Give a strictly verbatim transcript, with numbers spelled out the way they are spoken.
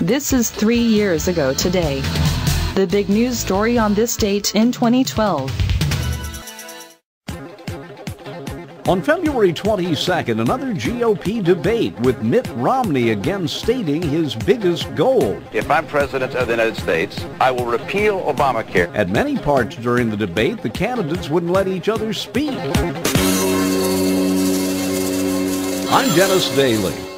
This is three years ago today. The big news story on this date in twenty twelve. On February twenty-second, another G O P debate with Mitt Romney again stating his biggest goal. If I'm president of the United States, I will repeal Obamacare. At many parts during the debate, the candidates wouldn't let each other speak. I'm Dennis Daly.